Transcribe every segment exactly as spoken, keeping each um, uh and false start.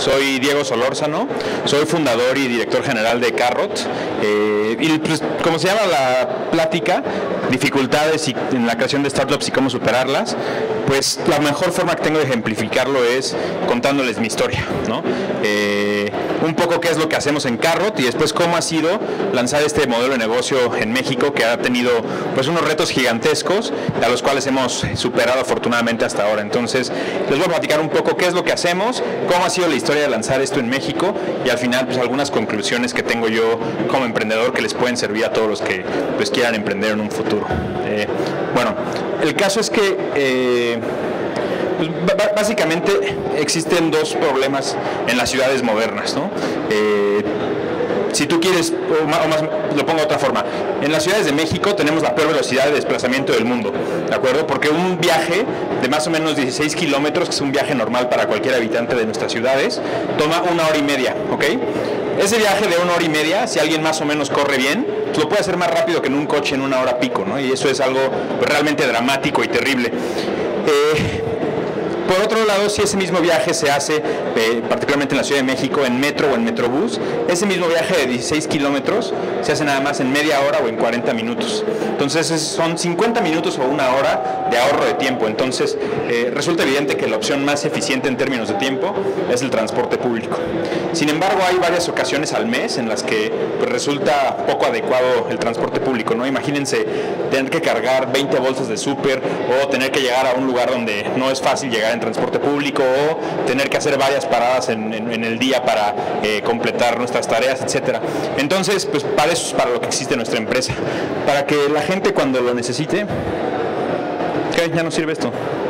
soy Diego Solórzano, soy fundador y director general de Carrot. Eh, y pues, como se llama la plática, dificultades y, en la creación de startups y cómo superarlas, pues la mejor forma que tengo de ejemplificarlo es contándoles mi historia, ¿no? Eh, un poco qué es lo que hacemos en Carrot y después cómo ha sido lanzar este modelo de negocio en México, que ha tenido pues unos retos gigantescos a los cuales hemos superado afortunadamente hasta ahora. Entonces les voy a platicar un poco qué es lo que hacemos, cómo ha sido la historia de lanzar esto en México y al final pues algunas conclusiones que tengo yo como emprendedor que les pueden servir a todos los que pues quieran emprender en un futuro. Eh, bueno, el caso es que eh, pues, básicamente existen dos problemas en las ciudades modernas, ¿no? Eh, si tú quieres, o más, o más, lo pongo de otra forma, en las ciudades de México tenemos la peor velocidad de desplazamiento del mundo, ¿de acuerdo? Porque un viaje de más o menos dieciséis kilómetros, que es un viaje normal para cualquier habitante de nuestras ciudades, toma una hora y media, ¿ok? Ese viaje de una hora y media, si alguien más o menos corre bien, pues lo puede hacer más rápido que en un coche en una hora pico, ¿no? Y eso es algo pues, realmente dramático y terrible. Eh, Por otro lado, si ese mismo viaje se hace, eh, particularmente en la Ciudad de México, en metro o en metrobús, ese mismo viaje de dieciséis kilómetros se hace nada más en media hora o en cuarenta minutos. Entonces son cincuenta minutos o una hora de ahorro de tiempo. Entonces eh, resulta evidente que la opción más eficiente en términos de tiempo es el transporte público. Sin embargo, hay varias ocasiones al mes en las que pues, resulta poco adecuado el transporte público, ¿no? Imagínense tener que cargar veinte bolsas de súper o tener que llegar a un lugar donde no es fácil llegar en transporte público o tener que hacer varias paradas en, en, en el día para eh, completar nuestras tareas, etcétera. Entonces, pues para eso es para lo que existe nuestra empresa, para que la gente cuando lo necesite... ¿Qué? Ya no sirve esto.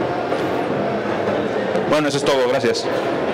Bueno, eso es todo, gracias.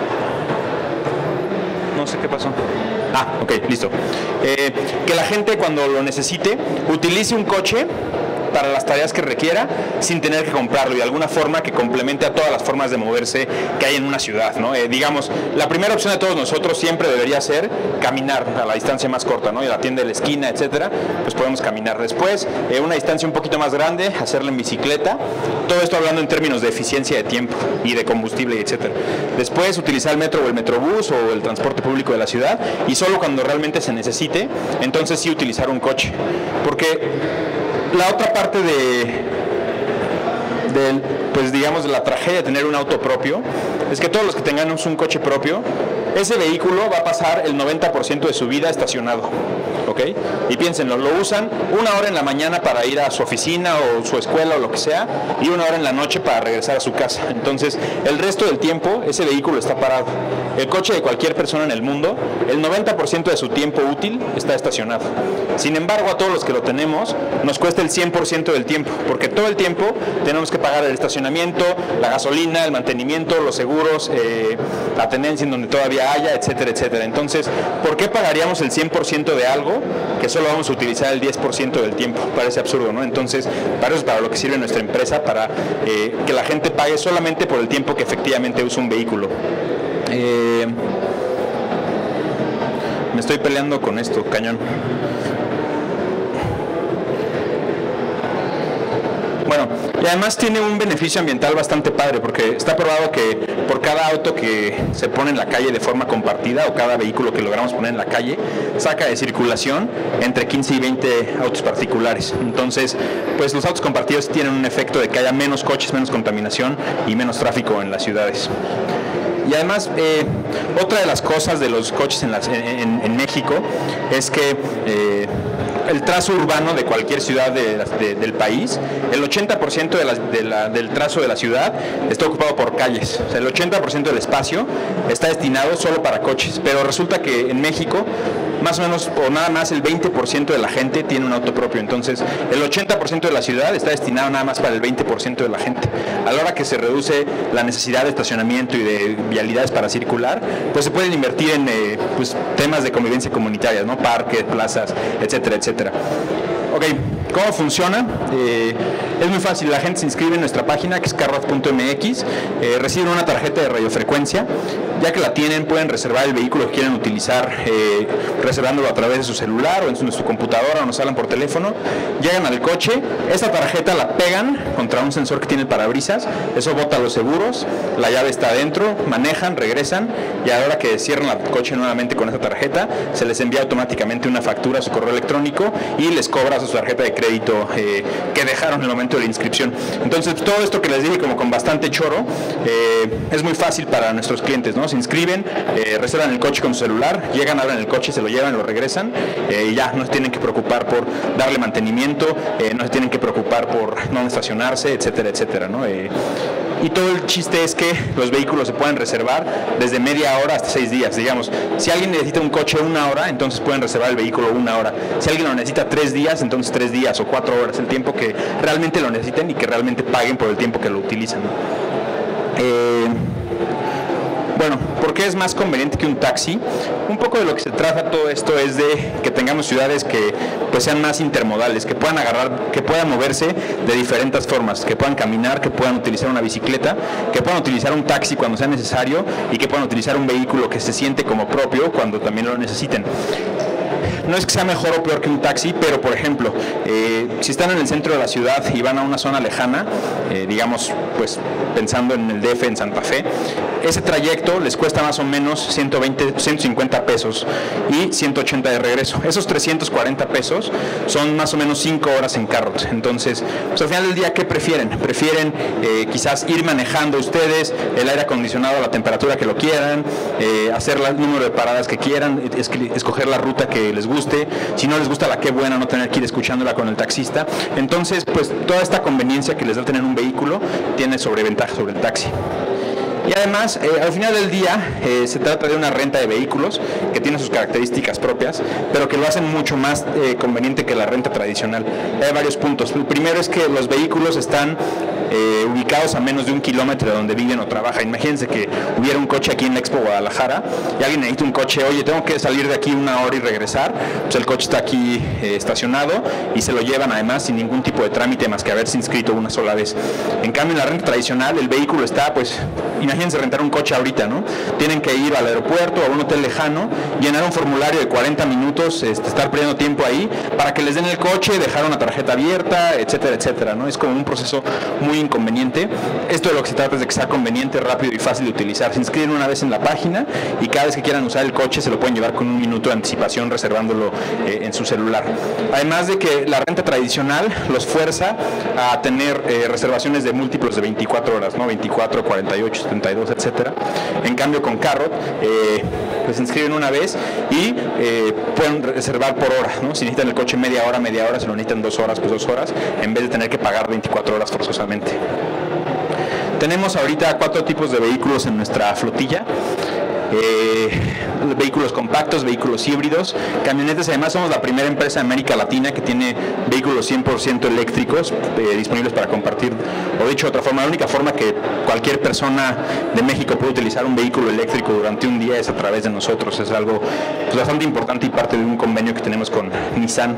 No sé qué pasó. Ah, ok, listo. Eh, que la gente cuando lo necesite utilice un coche para las tareas que requiera sin tener que comprarlo y de alguna forma que complemente a todas las formas de moverse que hay en una ciudad, ¿no? Eh, digamos, la primera opción de todos nosotros siempre debería ser caminar a la distancia más corta, ¿no? Y a la tienda de la esquina, etcétera, pues podemos caminar. Después, eh, una distancia un poquito más grande, hacerla en bicicleta. Todo esto hablando en términos de eficiencia de tiempo y de combustible, etcétera. Después, utilizar el metro o el metrobús o el transporte público de la ciudad y solo cuando realmente se necesite, entonces sí utilizar un coche. Porque la otra parte de, de, pues digamos, de la tragedia de tener un auto propio es que todos los que tengamos un coche propio, ese vehículo va a pasar el noventa por ciento de su vida estacionado, ¿ok? Y piénsenlo, lo usan una hora en la mañana para ir a su oficina o su escuela o lo que sea, y una hora en la noche para regresar a su casa. Entonces, el resto del tiempo, ese vehículo está parado. El coche de cualquier persona en el mundo, el noventa por ciento de su tiempo útil está estacionado. Sin embargo, a todos los que lo tenemos, nos cuesta el cien por ciento del tiempo, porque todo el tiempo tenemos que pagar el estacionamiento, la gasolina, el mantenimiento, los seguros, eh, la tenencia en donde todavía haya, etcétera, etcétera. Entonces, ¿por qué pagaríamos el cien por ciento de algo que solo vamos a utilizar el diez por ciento del tiempo? Parece absurdo, ¿no? Entonces, para eso es para lo que sirve nuestra empresa, para eh, que la gente pague solamente por el tiempo que efectivamente usa un vehículo. Eh, me estoy peleando con esto, cañón. Bueno, y además tiene un beneficio ambiental bastante padre, porque está probado que por cada auto que se pone en la calle de forma compartida, o cada vehículo que logramos poner en la calle, saca de circulación entre quince y veinte autos particulares. Entonces, pues los autos compartidos tienen un efecto de que haya menos coches, menos contaminación y menos tráfico en las ciudades. Y además, eh, otra de las cosas de los coches en, las, en, en México es que eh, el trazo urbano de cualquier ciudad de, de, del país, el ochenta por ciento de la, de la, del trazo de la ciudad está ocupado por calles. O sea, el ochenta por ciento del espacio está destinado solo para coches, pero resulta que en México más o menos, o nada más el veinte por ciento de la gente tiene un auto propio. Entonces, el ochenta por ciento de la ciudad está destinado nada más para el veinte por ciento de la gente. A la hora que se reduce la necesidad de estacionamiento y de vialidades para circular, pues se pueden invertir en eh, pues, temas de convivencia comunitaria, ¿no? Parques, plazas, etcétera, etcétera. Ok, ¿cómo funciona? Eh, Es muy fácil, la gente se inscribe en nuestra página que es carrot punto m x, eh, reciben una tarjeta de radiofrecuencia, ya que la tienen pueden reservar el vehículo que quieren utilizar, eh, reservándolo a través de su celular o en su, en su computadora o nos hablan por teléfono, llegan al coche, esta tarjeta la pegan contra un sensor que tiene el parabrisas, eso bota los seguros, la llave está adentro, manejan, regresan y a la hora que cierran el coche nuevamente con esa tarjeta, se les envía automáticamente una factura a su correo electrónico y les cobra su tarjeta de crédito eh, que dejaron en el momento de la inscripción. Entonces, todo esto que les dije como con bastante choro, eh, es muy fácil para nuestros clientes, ¿no? Se inscriben, eh, reservan el coche con su celular, llegan, abren el coche, se lo llevan, lo regresan, eh, y ya no se tienen que preocupar por darle mantenimiento, eh, no se tienen que preocupar por no estacionarse, etcétera, etcétera, ¿no? Eh, y todo el chiste es que los vehículos se pueden reservar desde media hora hasta seis días, digamos. Si alguien necesita un coche una hora, entonces pueden reservar el vehículo una hora. Si alguien lo necesita tres días, entonces tres días o cuatro horas, el tiempo que realmente lo necesiten y que realmente paguen por el tiempo que lo utilizan. Eh, Bueno, ¿por qué es más conveniente que un taxi? Un poco de lo que se trata todo esto es de que tengamos ciudades que pues sean más intermodales, que puedan agarrar, que puedan moverse de diferentes formas, que puedan caminar, que puedan utilizar una bicicleta, que puedan utilizar un taxi cuando sea necesario y que puedan utilizar un vehículo que se siente como propio cuando también lo necesiten. No es que sea mejor o peor que un taxi, pero por ejemplo, eh, si están en el centro de la ciudad y van a una zona lejana, eh, digamos, pues pensando en el D F, en Santa Fe, ese trayecto les cuesta más o menos ciento veinte, ciento cincuenta pesos y ciento ochenta de regreso. Esos trescientos cuarenta pesos son más o menos cinco horas en Carrot. Entonces, pues al final del día, ¿qué prefieren? Prefieren eh, quizás ir manejando ustedes, el aire acondicionado a la temperatura que lo quieran, eh, hacer el número de paradas que quieran, es, escoger la ruta que les guste. Si no les gusta la qué buena, no tener que ir escuchándola con el taxista. Entonces, pues toda esta conveniencia que les da tener un vehículo tiene sobreventaja sobre el taxi. Y además, eh, al final del día, eh, se trata de una renta de vehículos que tiene sus características propias, pero que lo hacen mucho más eh, conveniente que la renta tradicional. Hay varios puntos. El primero es que los vehículos están eh, ubicados a menos de un kilómetro de donde viven o trabajan. Imagínense que hubiera un coche aquí en la Expo Guadalajara y alguien necesita un coche, oye, tengo que salir de aquí una hora y regresar, pues el coche está aquí eh, estacionado y se lo llevan además sin ningún tipo de trámite más que haberse inscrito una sola vez. En cambio, en la renta tradicional, el vehículo está, pues, imagínense rentar un coche ahorita, ¿no? Tienen que ir al aeropuerto o a un hotel lejano, llenar un formulario de cuarenta minutos, este, estar perdiendo tiempo ahí para que les den el coche, dejar una tarjeta abierta, etcétera, etcétera, ¿no? Es como un proceso muy inconveniente. Esto de lo que se trata es de que sea conveniente, rápido y fácil de utilizar. Se inscriben una vez en la página y cada vez que quieran usar el coche se lo pueden llevar con un minuto de anticipación reservándolo eh, en su celular. Además de que la renta tradicional los fuerza a tener eh, reservaciones de múltiplos de veinticuatro horas, ¿no? veinticuatro, cuarenta y ocho, setenta y dos, etcétera. En cambio, con Carrot, eh, pues se inscriben una vez y eh, pueden reservar por hora, ¿no? Si necesitan el coche media hora, media hora, si lo necesitan dos horas, pues dos horas, en vez de tener que pagar veinticuatro horas forzosamente. Tenemos ahorita cuatro tipos de vehículos en nuestra flotilla. Eh, vehículos compactos, vehículos híbridos, camionetas. Además somos la primera empresa de América Latina que tiene vehículos cien por ciento eléctricos eh, disponibles para compartir, o dicho de otra forma, la única forma que cualquier persona de México puede utilizar un vehículo eléctrico durante un día es a través de nosotros. Es algo pues, bastante importante y parte de un convenio que tenemos con Nissan.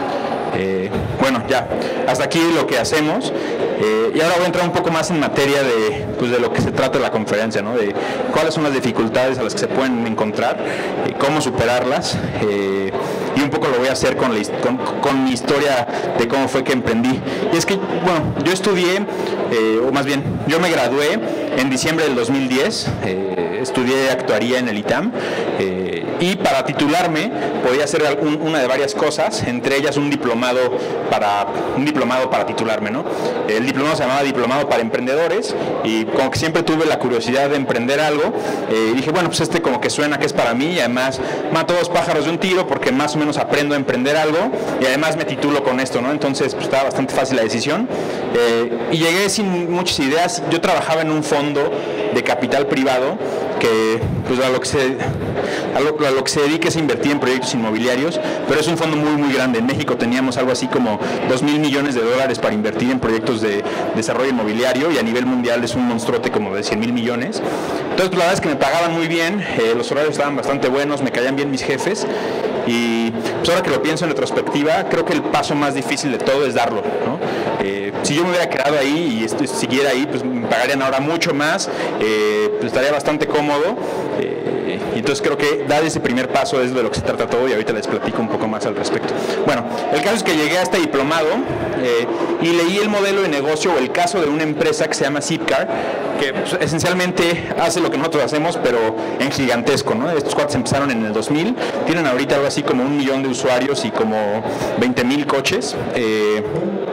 Eh, bueno, ya, hasta aquí lo que hacemos. Eh, y ahora voy a entrar un poco más en materia de, pues, de lo que se trata de la conferencia, ¿no? De cuáles son las dificultades a las que se pueden encontrar, eh, cómo superarlas, eh, y un poco lo voy a hacer con, la, con, con mi historia de cómo fue que emprendí. Y es que, bueno, yo estudié, eh, o más bien, yo me gradué en diciembre del dos mil diez, eh, estudié actuaría en el I T A M, eh, y para titularme podía hacer un, una de varias cosas, entre ellas un diplomado para, un diplomado para titularme, ¿no? El diplomado se llamaba Diplomado para Emprendedores, y como que siempre tuve la curiosidad de emprender algo, eh, y dije, bueno, pues este como que suena que es para mí, y además mato dos pájaros de un tiro porque más o menos aprendo a emprender algo, y además me titulo con esto, ¿no? Entonces pues, estaba bastante fácil la decisión, eh, y llegué sin muchas ideas. Yo trabajaba en un fondo de capital privado que pues a lo que se a lo, a lo que se dedica es invertir en proyectos inmobiliarios, pero es un fondo muy muy grande. En México teníamos algo así como dos mil millones de dólares para invertir en proyectos de desarrollo inmobiliario, y a nivel mundial es un monstruote como de cien mil millones. Entonces pues, la verdad es que me pagaban muy bien, eh, los horarios estaban bastante buenos, me caían bien mis jefes, y pues ahora que lo pienso en retrospectiva, creo que el paso más difícil de todo es darlo, ¿no? Eh, si yo me hubiera quedado ahí y esto, siguiera ahí, pues me pagarían ahora mucho más, eh, pues estaría bastante cómodo. Eh, y entonces creo que dar ese primer paso es de lo que se trata todo y ahorita les platico un poco más al respecto. Bueno, el caso es que llegué a este diplomado eh, y leí el modelo de negocio o el caso de una empresa que se llama Zipcar, que pues, esencialmente hace lo que nosotros hacemos, pero en gigantesco, ¿no? Estos cuates empezaron en el dos mil, tienen ahorita algo así como un millón de usuarios y como veinte mil coches. Eh,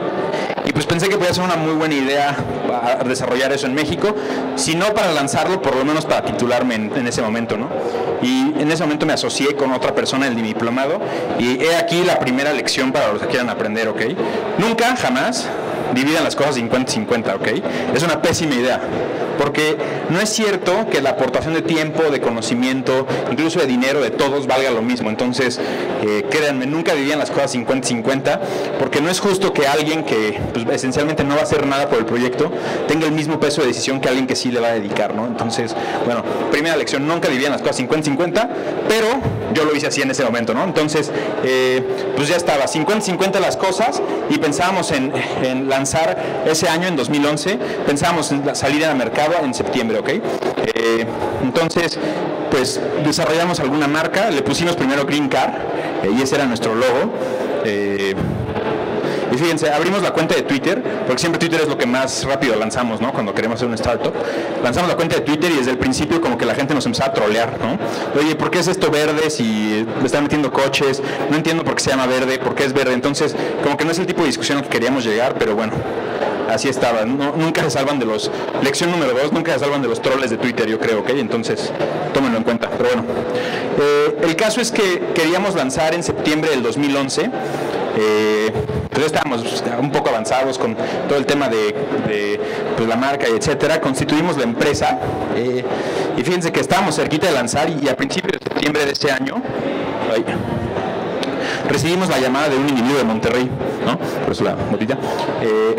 Y pues pensé que podía ser una muy buena idea desarrollar eso en México, si no para lanzarlo, por lo menos para titularme en, en ese momento, ¿no? Y en ese momento me asocié con otra persona del diplomado y he aquí la primera lección para los que quieran aprender, ¿ok? Nunca, jamás dividan las cosas cincuenta cincuenta, ¿ok? Es una pésima idea, porque no es cierto que la aportación de tiempo, de conocimiento, incluso de dinero de todos valga lo mismo. Entonces, eh, créanme, nunca dividan las cosas cincuenta cincuenta, porque no es justo que alguien que pues, esencialmente no va a hacer nada por el proyecto tenga el mismo peso de decisión que alguien que sí le va a dedicar, ¿no? Entonces, bueno, primera lección, nunca dividan las cosas cincuenta cincuenta, pero yo lo hice así en ese momento, ¿no? Entonces, eh, pues ya estaba, cincuenta cincuenta las cosas y pensábamos en, en lanzar ese año, en dos mil once, pensábamos en salir al mercado en septiembre, ¿ok? Eh, entonces, pues desarrollamos alguna marca, le pusimos primero Green Car, eh, y ese era nuestro logo. Eh, y fíjense, abrimos la cuenta de Twitter, porque siempre Twitter es lo que más rápido lanzamos, ¿no? Cuando queremos hacer una startup. Lanzamos la cuenta de Twitter y desde el principio como que la gente nos empezaba a trolear, ¿no? Oye, ¿por qué es esto verde si le están metiendo coches? No entiendo por qué se llama verde, por qué es verde. Entonces, como que no es el tipo de discusión al que queríamos llegar, pero bueno, así estaba. No, nunca se salvan de los... Lección número dos, nunca se salvan de los troles de Twitter, yo creo, ¿ok? Entonces, tómenlo en cuenta. Pero bueno, eh, el caso es que queríamos lanzar en septiembre del dos mil once. Eh, pues estábamos un poco avanzados con todo el tema de, de pues la marca y etcétera. Constituimos la empresa eh, y fíjense que estábamos cerquita de lanzar y, y a principios de septiembre de ese año ay, recibimos la llamada de un individuo de Monterrey, ¿no? Por eso la botita, eh,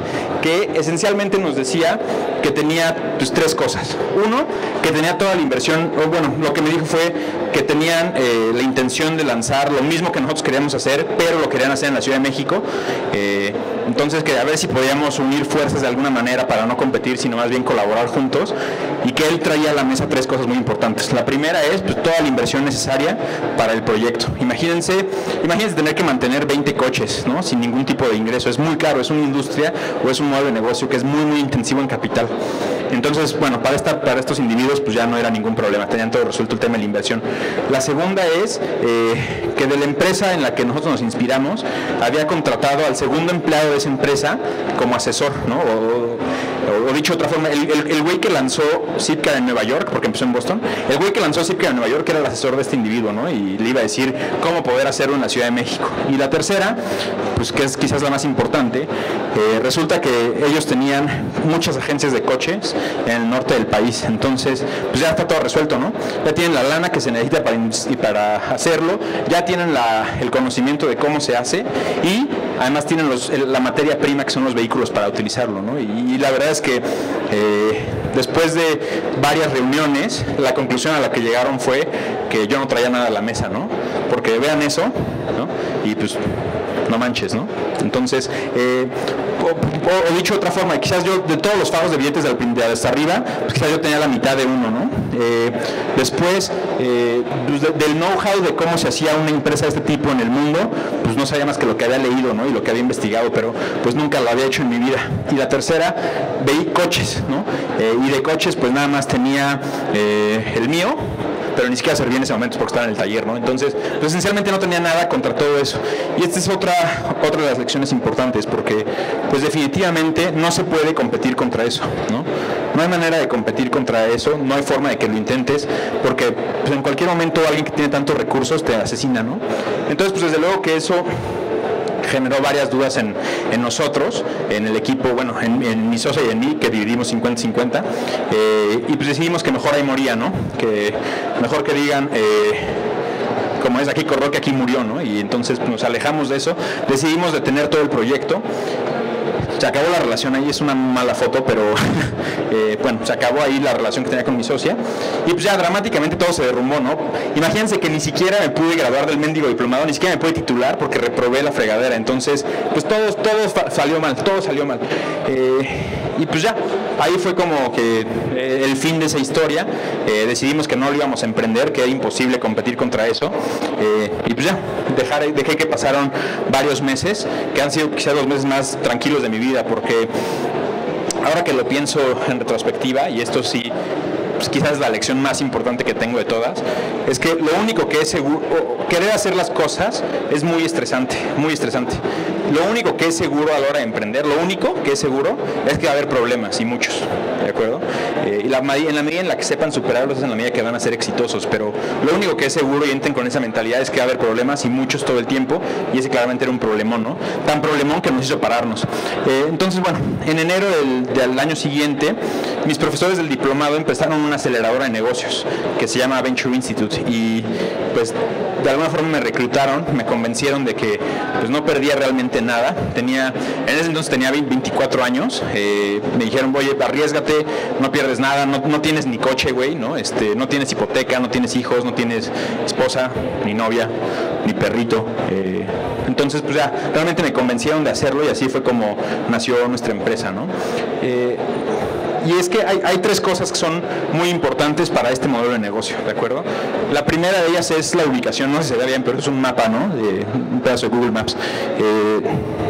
que esencialmente nos decía que tenía pues, tres cosas. Uno, que tenía toda la inversión, o bueno, lo que me dijo fue que tenían eh, la intención de lanzar lo mismo que nosotros queríamos hacer, pero lo querían hacer en la Ciudad de México. Eh, entonces, que a ver si podíamos unir fuerzas de alguna manera para no competir, sino más bien colaborar juntos, y que él traía a la mesa tres cosas muy importantes. La primera es pues, toda la inversión necesaria para el proyecto. Imagínense, imagínense tener que mantener veinte coches, ¿no? Sin ningún tipo de ingreso. Es muy caro, es una industria o es un modelo de negocio que es muy, muy intensivo en capital. Entonces, bueno, para, esta, para estos individuos pues ya no era ningún problema, tenían todo resuelto el tema de la inversión. La segunda es eh, que de la empresa en la que nosotros nos inspiramos, había contratado al segundo empleado de esa empresa como asesor, ¿no? O, o, o dicho de otra forma, el, el, el güey que lanzó Zipcar en Nueva York, porque empezó en Boston, el güey que lanzó Zipcar en Nueva York era el asesor de este individuo, ¿no? Y le iba a decir cómo poder hacerlo en la Ciudad de México. Y la tercera, pues que es quizás la más importante, eh, resulta que ellos tenían muchas agencias de coches en el norte del país, entonces pues ya está todo resuelto, ¿no? Ya tienen la lana que se necesita para, para hacerlo, ya tienen la, el conocimiento de cómo se hace y además tienen los, la materia prima que son los vehículos para utilizarlo, ¿no? Y, y la verdad es que eh, después de varias reuniones, la conclusión a la que llegaron fue que yo no traía nada a la mesa, ¿no? Porque vean eso, ¿no? Y pues no manches, ¿no? Entonces, eh, o, o, o dicho de otra forma, quizás yo, de todos los pagos de billetes de, de hasta arriba, pues quizás yo tenía la mitad de uno, ¿no? Eh, después, eh, pues de, del know-how de cómo se hacía una empresa de este tipo en el mundo, pues no sabía más que lo que había leído, ¿no? Y lo que había investigado, pero pues nunca lo había hecho en mi vida. Y la tercera, veí coches, ¿no? Eh, y de coches, pues nada más tenía eh, el mío, pero ni siquiera servía en ese momento porque estaba en el taller, ¿no? Entonces, pues esencialmente no tenía nada contra todo eso. Y esta es otra, otra de las lecciones importantes, porque pues definitivamente no se puede competir contra eso, ¿no? No hay manera de competir contra eso, no hay forma de que lo intentes, porque pues, en cualquier momento alguien que tiene tantos recursos te asesina, ¿no? Entonces, pues desde luego que eso generó varias dudas en, en nosotros, en el equipo, bueno, en, en mi socia y en mí, que dividimos cincuenta cincuenta, eh, y pues decidimos que mejor ahí moría, ¿no? Que mejor que digan, eh, como es aquí corrió, que aquí murió, ¿no? Y entonces pues, nos alejamos de eso, decidimos detener todo el proyecto. se acabó la relación ahí, es una mala foto, pero eh, bueno, se acabó ahí la relación que tenía con mi socia, y pues ya dramáticamente todo se derrumbó, ¿no? Imagínense que ni siquiera me pude graduar del mendigo diplomado, ni siquiera me pude titular porque reprobé la fregadera, entonces pues todo, todo salió mal, todo salió mal. Eh, y pues ya, ahí fue como que eh, el fin de esa historia. Eh, decidimos que no lo íbamos a emprender, que era imposible competir contra eso, eh, y pues ya, dejar, dejé que pasaron varios meses, que han sido quizás los meses más tranquilos de mi vida, porque ahora que lo pienso en retrospectiva, y esto sí, pues quizás es la lección más importante que tengo de todas, es que lo único que es seguro, querer hacer las cosas es muy estresante, muy estresante. Lo único que es seguro a la hora de emprender, lo único que es seguro es que va a haber problemas, y muchos, ¿de acuerdo? Eh, y la, en la medida en la que sepan superarlos es en la medida que van a ser exitosos, pero lo único que es seguro, y entren con esa mentalidad, es que va a haber problemas, y muchos todo el tiempo, y ese claramente era un problemón, ¿no? Tan problemón que nos hizo pararnos. Eh, entonces, bueno, en enero del, del año siguiente, mis profesores del diplomado empezaron una aceleradora de negocios que se llama Venture Institute, y pues de alguna forma me reclutaron, me convencieron de que pues no perdía realmente nada. Tenía, en ese entonces tenía veinticuatro años, eh, me dijeron, oye, arriésgate, no pierdes nada, no, no tienes ni coche, güey, ¿no? Este, no tienes hipoteca, no tienes hijos, no tienes esposa, ni novia, ni perrito. Eh, entonces, pues ya, realmente me convencieron de hacerlo, y así fue como nació nuestra empresa, ¿no? Eh, Y es que hay, hay tres cosas que son muy importantes para este modelo de negocio, ¿de acuerdo? La primera de ellas es la ubicación, no sé si se ve bien, pero es un mapa, ¿no? De, un pedazo de Google Maps. Eh,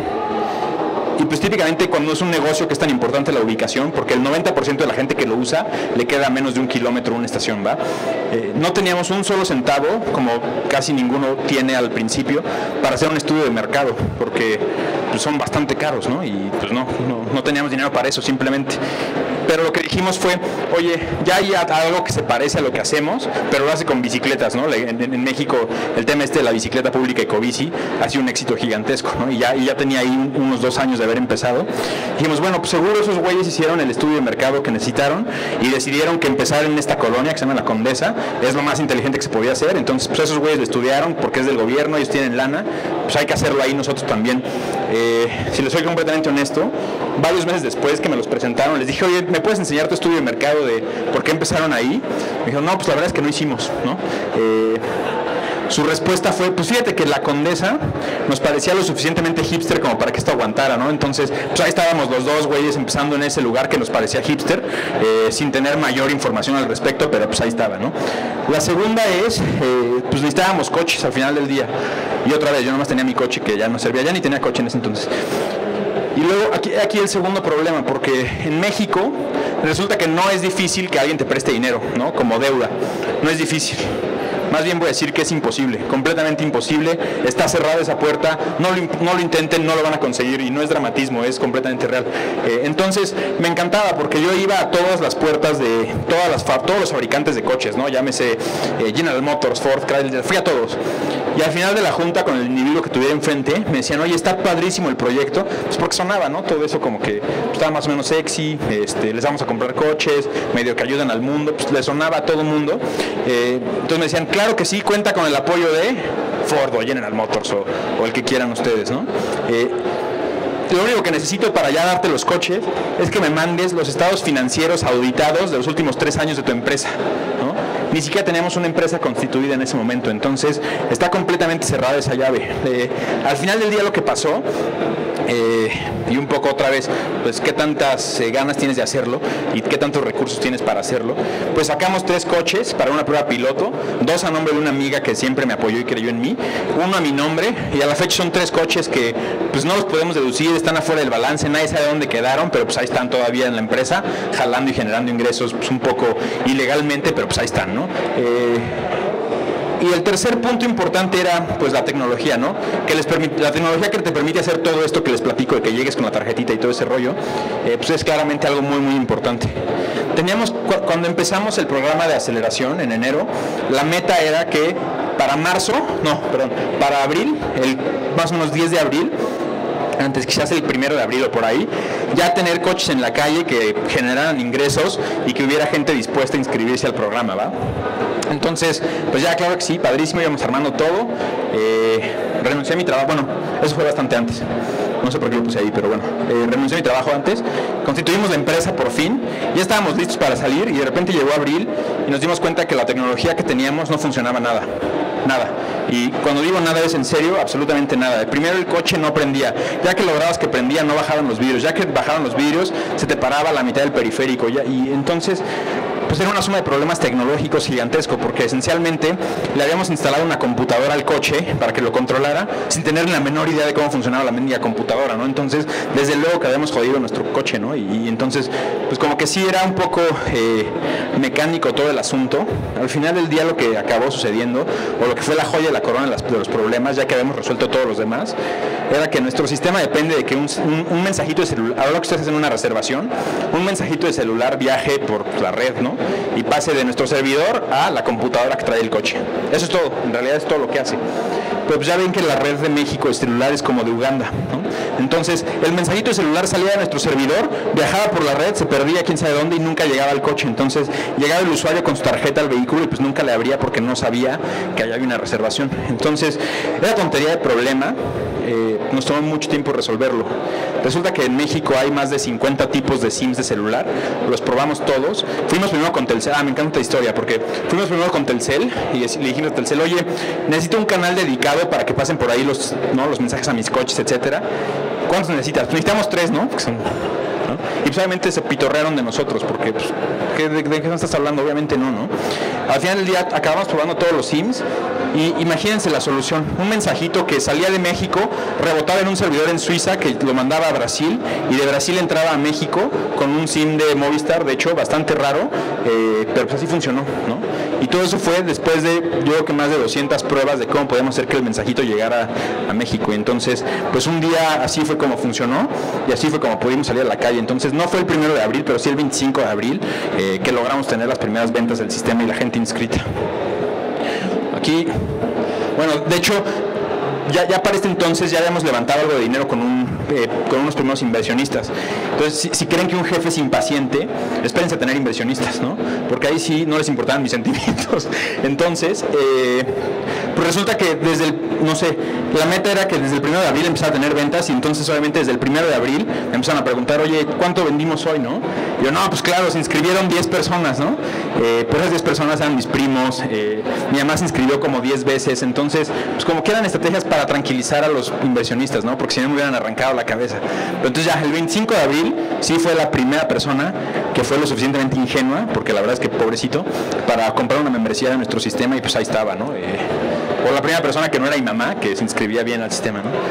Y pues típicamente cuando es un negocio que es tan importante la ubicación, porque el noventa por ciento de la gente que lo usa le queda a menos de un kilómetro una estación, ¿va? Eh, no teníamos un solo centavo, como casi ninguno tiene al principio, para hacer un estudio de mercado, porque pues, son bastante caros, ¿no? Y pues no, no, no teníamos dinero para eso simplemente. Pero lo que dijimos fue, oye, ya hay algo que se parece a lo que hacemos, pero lo hace con bicicletas, ¿no? En, en México el tema este de la bicicleta pública Ecobici ha sido un éxito gigantesco, ¿no? Y ya, y ya tenía ahí unos dos años de haber empezado. Dijimos, bueno, pues seguro esos güeyes hicieron el estudio de mercado que necesitaron y decidieron que empezar en esta colonia que se llama La Condesa es lo más inteligente que se podía hacer. Entonces, pues esos güeyes lo estudiaron porque es del gobierno, ellos tienen lana, pues hay que hacerlo ahí nosotros también. Eh, si les soy completamente honesto, varios meses después que me los presentaron, les dije, oye, ¿me puedes enseñar tu estudio de mercado de por qué empezaron ahí? Me dijeron, no, pues la verdad es que no hicimos, ¿no? Eh, Su respuesta fue, pues fíjate que La Condesa nos parecía lo suficientemente hipster como para que esto aguantara, ¿no? Entonces, pues ahí estábamos los dos güeyes empezando en ese lugar que nos parecía hipster, eh, sin tener mayor información al respecto, pero pues ahí estaba, ¿no? La segunda es, eh, pues necesitábamos coches al final del día. Y otra vez, yo nomás tenía mi coche que ya no servía, ya ni tenía coche en ese entonces. Y luego, aquí, aquí el segundo problema, porque en México resulta que no es difícil que alguien te preste dinero, ¿no? Como deuda, no es difícil. Más bien voy a decir que es imposible, completamente imposible, está cerrada esa puerta, no lo, no lo intenten, no lo van a conseguir, y no es dramatismo, es completamente real. Eh, entonces me encantaba porque yo iba a todas las puertas de todas las, todos los fabricantes de coches, ¿no? Llámese eh, General Motors, Ford, Chrysler, fui a todos. Y al final de la junta, con el individuo que tuviera enfrente, me decían, oye, está padrísimo el proyecto, pues porque sonaba, ¿no? Todo eso como que pues, estaba más o menos sexy, este, les vamos a comprar coches, medio que ayudan al mundo, pues le sonaba a todo el mundo. Eh, entonces me decían, claro que sí, cuenta con el apoyo de Ford o General Motors o, o el que quieran ustedes, ¿no? Eh, Lo único que necesito para ya darte los coches es que me mandes los estados financieros auditados de los últimos tres años de tu empresa, ¿no? Ni siquiera teníamos una empresa constituida en ese momento, entonces está completamente cerrada esa llave. Eh, al final del día lo que pasó, eh, y un poco otra vez, pues qué tantas eh, ganas tienes de hacerlo y qué tantos recursos tienes para hacerlo, pues sacamos tres coches para una prueba piloto, dos a nombre de una amiga que siempre me apoyó y creyó en mí, uno a mi nombre, y a la fecha son tres coches que pues no los podemos deducir, están afuera del balance, nadie sabe dónde quedaron, pero pues ahí están todavía en la empresa, jalando y generando ingresos pues un poco ilegalmente, pero pues ahí están, ¿no? Eh, y el tercer punto importante era pues la tecnología, ¿no? Que les permite, la tecnología que te permite hacer todo esto que les platico, de que llegues con la tarjetita y todo ese rollo, eh, pues es claramente algo muy muy importante. Teníamos, cu cuando empezamos el programa de aceleración en enero, la meta era que para marzo, no, perdón, para abril, el más o menos diez de abril, antes quizás el primero de abril o por ahí, ya tener coches en la calle que generaran ingresos y que hubiera gente dispuesta a inscribirse al programa, ¿va? Entonces, pues ya claro que sí, padrísimo, íbamos armando todo, eh, renuncié a mi trabajo, bueno, eso fue bastante antes. no sé por qué lo puse ahí, pero bueno, eh, renuncié a mi trabajo antes, constituimos la empresa por fin, ya estábamos listos para salir y de repente llegó abril y nos dimos cuenta que la tecnología que teníamos no funcionaba nada, nada. Y cuando digo nada es en serio, absolutamente nada. Primero el coche no prendía, ya que lograbas que prendía no bajaban los vidrios, ya que bajaban los vidrios se te paraba la mitad del periférico ya, y entonces pues era una suma de problemas tecnológicos gigantesco, porque esencialmente le habíamos instalado una computadora al coche para que lo controlara sin tener la menor idea de cómo funcionaba la mendiga computadora, ¿no? Entonces, desde luego que habíamos jodido nuestro coche, ¿no? Y, y entonces, pues como que sí era un poco eh, mecánico todo el asunto. Al final del día lo que acabó sucediendo, o lo que fue la joya de la corona de, las, de los problemas, ya que habíamos resuelto todos los demás, era que nuestro sistema depende de que un, un, un mensajito de celular, ahora que ustedes hacen una reservación, un mensajito de celular viaje por la red, ¿no? Y pase de nuestro servidor a la computadora que trae el coche. Eso es todo, en realidad es todo lo que hace. Pero pues ya ven que la red de México de celular es como de Uganda, ¿no? Entonces el mensajito de celular salía de nuestro servidor, viajaba por la red, se perdía quién sabe dónde y nunca llegaba al coche. Entonces llegaba el usuario con su tarjeta al vehículo y pues nunca le abría porque no sabía que allá había una reservación. Entonces era tontería de problema, eh, nos tomó mucho tiempo resolverlo. Resulta que en México hay más de cincuenta tipos de SIMs de celular, los probamos todos. Fuimos primero con Telcel, ah, me encanta esta historia, porque fuimos primero con Telcel y le dijimos a Telcel, oye, necesito un canal dedicado para que pasen por ahí los, ¿no? los mensajes a mis coches, etcétera. ¿Cuántos necesitas? Pues necesitamos tres, ¿no? Son, ¿no? Y pues obviamente se pitorrearon de nosotros, porque pues, ¿de, de, de qué no estás hablando? Obviamente no, ¿no? Al final del día acabamos probando todos los SIMs y imagínense la solución, un mensajito que salía de México, rebotaba en un servidor en Suiza que lo mandaba a Brasil y de Brasil entraba a México con un SIM de Movistar, de hecho bastante raro, eh, pero pues así funcionó, ¿no? Y todo eso fue después de, yo creo que más de doscientas pruebas de cómo podíamos hacer que el mensajito llegara a México. Y entonces, pues un día así fue como funcionó y así fue como pudimos salir a la calle. Entonces no fue el primero de abril, pero sí el veinticinco de abril, eh, que logramos tener las primeras ventas del sistema y la gente inscrita. Aquí, bueno, de hecho, ya, ya para este entonces ya habíamos levantado algo de dinero con, un, eh, con unos primeros inversionistas. Entonces, si, si creen que un jefe es impaciente, espérense a tener inversionistas, ¿no? Porque ahí sí no les importaban mis sentimientos. Entonces, eh, pues resulta que desde el, no sé, la meta era que desde el primero de abril empezara a tener ventas y entonces obviamente desde el primero de abril me empezaron a preguntar, oye, ¿cuánto vendimos hoy, no? Y yo, no, pues claro, se inscribieron diez personas, ¿no? Eh, pues esas diez personas eran mis primos, eh, mi mamá se inscribió como diez veces, entonces, pues como que eran estrategias para tranquilizar a los inversionistas, ¿no? Porque si no me hubieran arrancado la cabeza. Pero entonces ya, el veinticinco de abril sí fue la primera persona que fue lo suficientemente ingenua, porque la verdad es que pobrecito, para comprar una membresía de nuestro sistema y pues ahí estaba, ¿no? Eh, o la primera persona que no era mi mamá, que se inscribía bien al sistema, ¿no?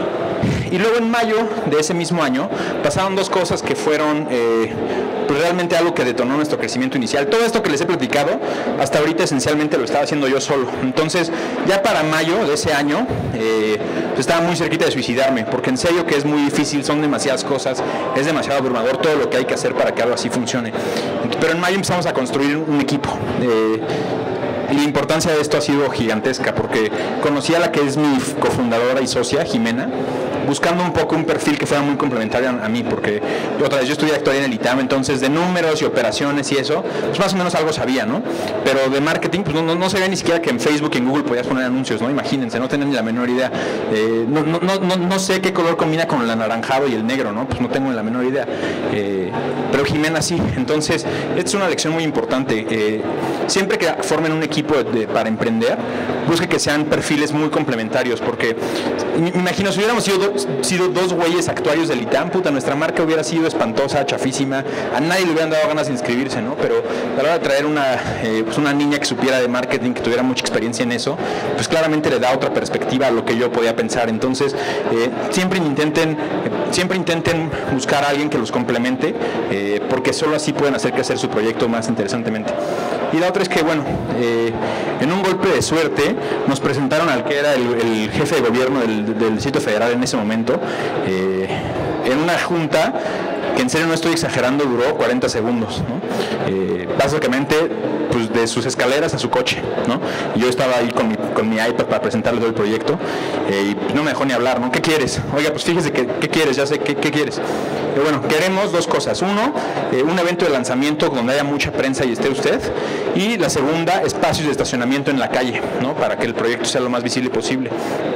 Y luego en mayo de ese mismo año pasaron dos cosas que fueron eh, pues realmente algo que detonó nuestro crecimiento inicial. Todo esto que les he platicado, hasta ahorita esencialmente lo estaba haciendo yo solo. Entonces, ya para mayo de ese año, eh, pues estaba muy cerquita de suicidarme, porque en serio que es muy difícil, son demasiadas cosas, es demasiado abrumador todo lo que hay que hacer para que algo así funcione. Pero en mayo empezamos a construir un equipo. Eh, Y la importancia de esto ha sido gigantesca, porque conocí a la que es mi cofundadora y socia, Jimena, buscando un poco un perfil que fuera muy complementario a, a mí, porque otra vez yo estudié actuaría en el ITAM, entonces de números y operaciones y eso, pues más o menos algo sabía, ¿no? Pero de marketing, pues no, no, no sabía ni siquiera que en Facebook y en Google podías poner anuncios, ¿no? Imagínense, no tenía ni la menor idea. Eh, no, no, no, no sé qué color combina con el anaranjado y el negro, ¿no? Pues no tengo ni la menor idea. Eh, pero Jimena sí, entonces, esta es una lección muy importante. Eh, siempre que formen un equipo de, de, para emprender, busque que sean perfiles muy complementarios, porque me imagino si hubiéramos sido, do, sido dos güeyes actuarios del ITAM, puta, nuestra marca hubiera sido espantosa, chafísima, a nadie le hubieran dado ganas de inscribirse, ¿no? Pero a la hora de traer una, eh, pues una niña que supiera de marketing, que tuviera mucha experiencia en eso, pues claramente le da otra perspectiva a lo que yo podía pensar. Entonces, eh, siempre intenten, eh, siempre intenten buscar a alguien que los complemente, eh, porque solo así pueden hacer crecer su proyecto más interesantemente. Y la otra es que, bueno, eh, en un golpe de suerte nos presentaron al que era el, el jefe de gobierno del, del Distrito Federal en ese momento, eh, en una junta que en serio no estoy exagerando, duró cuarenta segundos, ¿no? Eh, básicamente, pues de sus escaleras a su coche, ¿no? Y yo estaba ahí con mi, con mi iPad para presentarle todo el proyecto, eh, y no me dejó ni hablar, ¿no? ¿Qué quieres? Oiga, pues fíjese, que, ¿qué quieres? Ya sé, ¿qué, qué quieres? Eh, bueno, queremos dos cosas. Uno, eh, un evento de lanzamiento donde haya mucha prensa y esté usted. Y la segunda, espacios de estacionamiento en la calle, ¿no? Para que el proyecto sea lo más visible posible.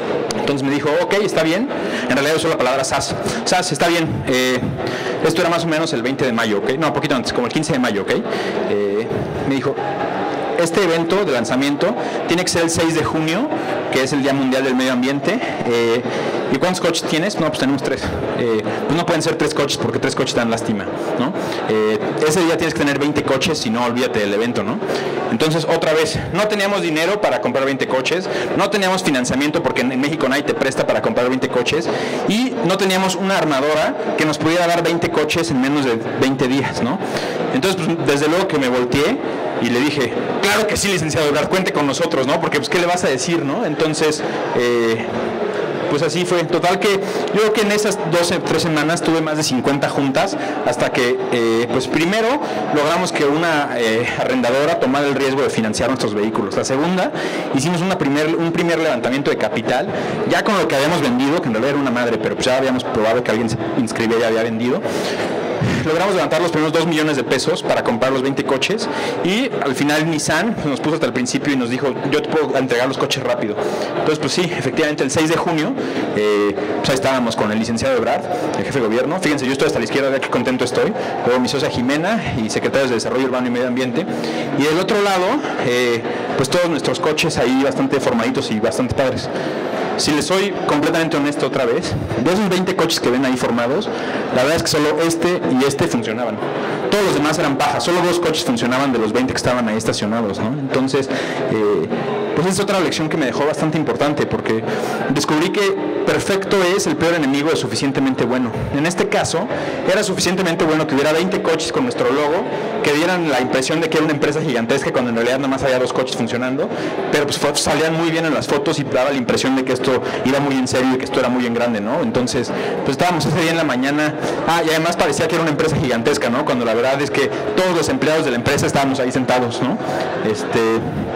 Entonces me dijo, ok, está bien. En realidad usó la palabra S A S. S A S, está bien. Eh, esto era más o menos el veinte de mayo, ¿ok? No, un poquito antes, como el quince de mayo, ¿ok? Eh, me dijo, este evento de lanzamiento tiene que ser el seis de junio, que es el Día Mundial del Medio Ambiente. Eh, ¿Y cuántos coches tienes? No, pues tenemos tres. Eh, pues no pueden ser tres coches porque tres coches dan lástima, ¿no? Eh, ese día tienes que tener veinte coches, si no, olvídate del evento, ¿no? Entonces, otra vez, no teníamos dinero para comprar veinte coches, no teníamos financiamiento porque en México nadie te presta para comprar veinte coches, y no teníamos una armadora que nos pudiera dar veinte coches en menos de veinte días, ¿no? Entonces, pues, desde luego que me volteé y le dije, claro que sí, licenciado Ebrard, cuente con nosotros, ¿no? Porque, pues, ¿qué le vas a decir, no? Entonces, eh, pues así fue. Total que yo creo que en esas doce, tres semanas tuve más de cincuenta juntas hasta que, eh, pues primero logramos que una eh, arrendadora tomara el riesgo de financiar nuestros vehículos. La segunda, hicimos una primer, un primer levantamiento de capital, ya con lo que habíamos vendido, que en realidad era una madre, pero pues ya habíamos probado que alguien se inscribía y había vendido. Logramos levantar los primeros dos millones de pesos para comprar los veinte coches, y al final Nissan nos puso hasta el principio y nos dijo, yo te puedo entregar los coches rápido. Entonces, pues sí, efectivamente el seis de junio, eh, pues ahí estábamos con el licenciado Ebrard, el jefe de gobierno. Fíjense, yo estoy hasta la izquierda, vea qué contento estoy. Luego mi socia Jimena y secretarios de Desarrollo Urbano y Medio Ambiente. Y del otro lado, eh, pues todos nuestros coches ahí bastante formaditos y bastante padres. Si les soy completamente honesto otra vez, de esos veinte coches que ven ahí formados, la verdad es que solo este y este funcionaban. Todos los demás eran paja, solo dos coches funcionaban de los veinte que estaban ahí estacionados, ¿no? Entonces, eh, pues es otra lección que me dejó bastante importante, porque descubrí que perfecto es el peor enemigo de suficientemente bueno. En este caso, era suficientemente bueno que hubiera veinte coches con nuestro logo, que dieran la impresión de que era una empresa gigantesca, cuando en realidad nada más había dos coches funcionando, pero pues salían muy bien en las fotos y daba la impresión de que esto iba muy en serio y que esto era muy en grande, ¿no? Entonces, pues estábamos ese día en la mañana, ah, y además parecía que era una empresa gigantesca, ¿no? Cuando la verdad es que todos los empleados de la empresa estábamos ahí sentados, ¿no? Este...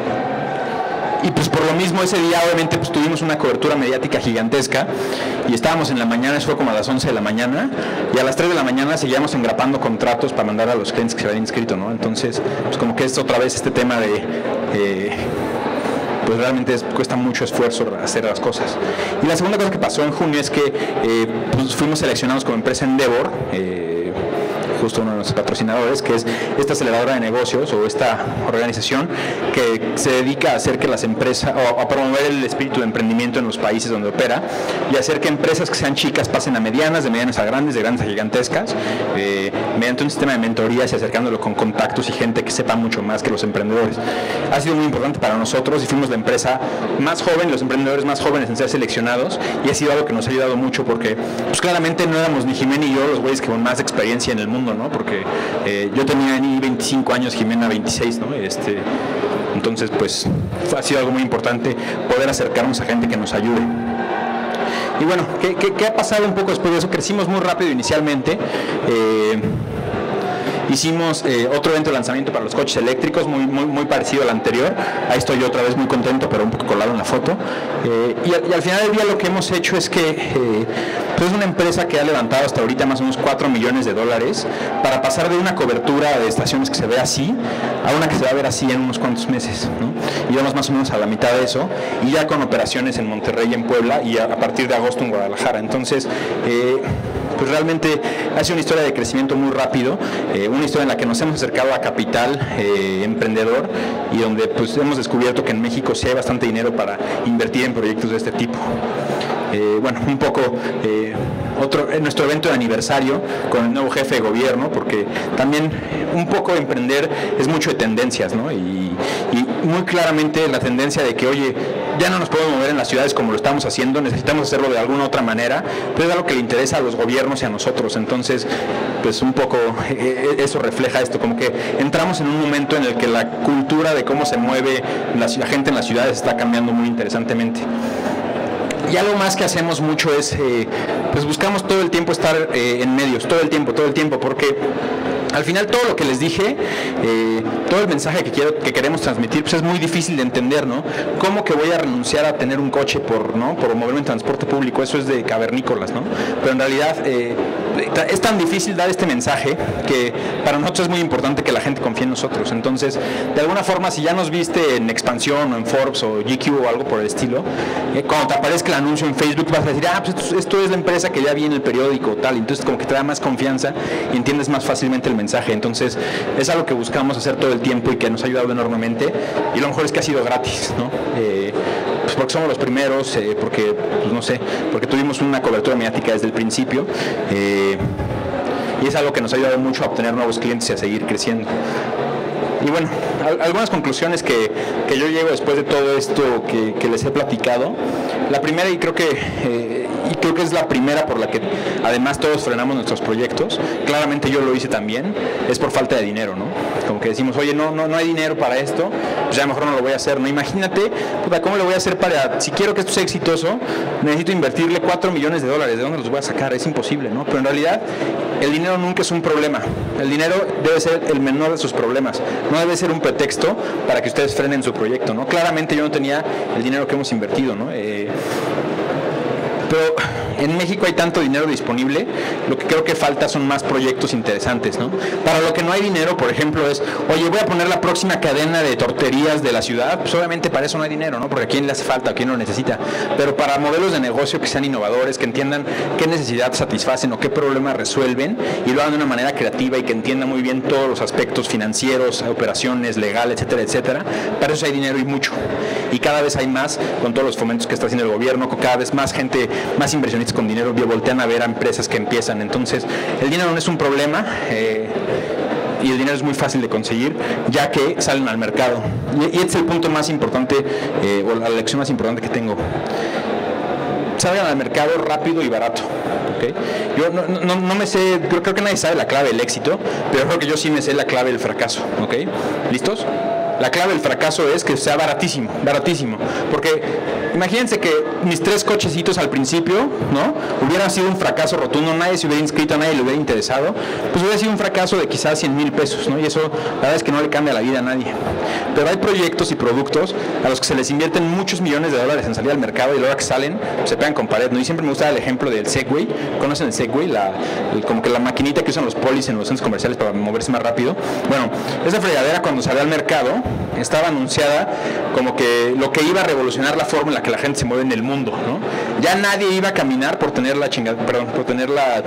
Y pues por lo mismo ese día obviamente pues tuvimos una cobertura mediática gigantesca, y estábamos en la mañana, eso fue como a las once de la mañana, y a las tres de la mañana seguíamos engrapando contratos para mandar a los clientes que se habían inscrito, ¿no? Entonces, pues como que es otra vez este tema de... Eh, pues realmente es, cuesta mucho esfuerzo hacer las cosas. Y la segunda cosa que pasó en junio es que eh, pues fuimos seleccionados como empresa Endeavor, eh, justo uno de nuestros patrocinadores, que es esta aceleradora de negocios o esta organización que se dedica a hacer que las empresas, o a promover el espíritu de emprendimiento en los países donde opera, y hacer que empresas que sean chicas pasen a medianas, de medianas a grandes, de grandes a gigantescas, eh, mediante un sistema de mentorías y acercándolo con contactos y gente que sepa mucho más que los emprendedores. Ha sido muy importante para nosotros y fuimos la empresa más joven, los emprendedores más jóvenes en ser seleccionados, y ha sido algo que nos ha ayudado mucho porque pues claramente no éramos ni Jimena y yo los güeyes con más experiencia en el mundo, ¿no? Porque eh, yo tenía ni veinticinco años, Jimena veintiséis, ¿no? Este, entonces, pues ha sido algo muy importante poder acercarnos a gente que nos ayude. Y bueno, ¿qué, qué, qué ha pasado un poco después de eso? Crecimos muy rápido inicialmente. Eh, Hicimos eh, otro evento de lanzamiento para los coches eléctricos, muy, muy, muy parecido al anterior. Ahí estoy yo otra vez muy contento, pero un poco colado en la foto. Eh, y, y al final del día lo que hemos hecho es que eh, pues es una empresa que ha levantado hasta ahorita más o menos cuatro millones de dólares para pasar de una cobertura de estaciones que se ve así a una que se va a ver así en unos cuantos meses, ¿no? Y vamos más o menos a la mitad de eso, y ya con operaciones en Monterrey y en Puebla, y a, a partir de agosto en Guadalajara. Entonces, eh, pues realmente ha sido una historia de crecimiento muy rápido, eh, una historia en la que nos hemos acercado a capital eh, emprendedor, y donde pues hemos descubierto que en México sí hay bastante dinero para invertir en proyectos de este tipo. Eh, bueno, un poco eh, otro, en nuestro evento de aniversario con el nuevo jefe de gobierno, porque también un poco emprender es mucho de tendencias, ¿no? Y, y muy claramente la tendencia de que, oye, ya no nos podemos mover en las ciudades como lo estamos haciendo, necesitamos hacerlo de alguna otra manera, pero es algo que le interesa a los gobiernos y a nosotros. Entonces, pues un poco eh, eso refleja esto, como que entramos en un momento en el que la cultura de cómo se mueve la, la gente en las ciudades está cambiando muy interesantemente. Y algo más que hacemos mucho es, eh, pues buscamos todo el tiempo estar eh, en medios, todo el tiempo, todo el tiempo, porque al final todo lo que les dije, eh, todo el mensaje que quiero, que queremos transmitir, pues es muy difícil de entender, ¿no? ¿Cómo que voy a renunciar a tener un coche por, ¿no? por moverme en transporte público? Eso es de cavernícolas, ¿no? Pero en realidad, eh, es tan difícil dar este mensaje que para nosotros es muy importante que la gente confíe en nosotros. Entonces, de alguna forma, si ya nos viste en Expansión o en Forbes o G Q o algo por el estilo, eh, cuando te aparezca el anuncio en Facebook vas a decir, ah, pues esto, esto es la empresa que ya vi en el periódico o tal. Entonces, como que te da más confianza y entiendes más fácilmente el mensaje. Entonces, es algo que buscamos hacer todo el tiempo y que nos ha ayudado enormemente. Y lo mejor es que ha sido gratis, ¿no? Eh, pues porque somos los primeros, eh, porque, pues no sé, porque tuvimos una cobertura mediática desde el principio. Eh, y es algo que nos ha ayudado mucho a obtener nuevos clientes y a seguir creciendo. Y bueno, algunas conclusiones que, que yo llego después de todo esto que, que les he platicado. La primera, y creo que eh, y creo que es la primera por la que además todos frenamos nuestros proyectos, claramente yo lo hice también, es por falta de dinero, ¿no? Como que decimos, oye, no, no, no hay dinero para esto, pues ya mejor no lo voy a hacer, ¿no? Imagínate, puta, ¿cómo le voy a hacer para, si quiero que esto sea exitoso, necesito invertirle cuatro millones de dólares, ¿de dónde los voy a sacar? Es imposible, ¿no? Pero en realidad, el dinero nunca es un problema, el dinero debe ser el menor de sus problemas, no debe ser un pretexto para que ustedes frenen su proyecto, ¿no? Claramente yo no tenía el dinero que hemos invertido, ¿no? Eh, pero en México hay tanto dinero disponible, lo que creo que falta son más proyectos interesantes, ¿no? Para lo que no hay dinero, por ejemplo, es, oye, voy a poner la próxima cadena de torterías de la ciudad, pues obviamente para eso no hay dinero, ¿no? Porque a quién le hace falta, a quién lo necesita, pero para modelos de negocio que sean innovadores, que entiendan qué necesidad satisfacen o qué problema resuelven y lo hagan de una manera creativa y que entiendan muy bien todos los aspectos financieros, operaciones, legales, etcétera, etcétera, para eso hay dinero y mucho, y cada vez hay más con todos los fomentos que está haciendo el gobierno, con cada vez más gente, más inversionistas con dinero voltean a ver a empresas que empiezan. Entonces, el dinero no es un problema eh, y el dinero es muy fácil de conseguir, ya que salen al mercado. Y, y este es el punto más importante, eh, o la lección más importante que tengo. Salgan al mercado rápido y barato. ¿Okay? Yo no, no, no me sé, creo, creo que nadie sabe la clave del éxito, pero creo que yo sí me sé la clave del fracaso. ¿Okay? ¿Listos? La clave del fracaso es que sea baratísimo, baratísimo, porque imagínense que mis tres cochecitos al principio, ¿no? Hubieran sido un fracaso rotundo, nadie se hubiera inscrito, nadie le hubiera interesado, pues hubiera sido un fracaso de quizás cien mil pesos, ¿no? Y eso, la verdad es que no le cambia la vida a nadie. Pero hay proyectos y productos a los que se les invierten muchos millones de dólares en salir al mercado y luego que salen, pues, se pegan con pared, ¿no? Y siempre me gusta el ejemplo del Segway. ¿Conocen el Segway? La, el, como que la maquinita que usan los polis en los centros comerciales para moverse más rápido. Bueno, esa fregadera cuando salió al mercado estaba anunciada como que lo que iba a revolucionar la forma en la que la gente se mueve en el mundo, ¿no? Ya nadie iba a caminar por tener la chingada, perdón, por tener la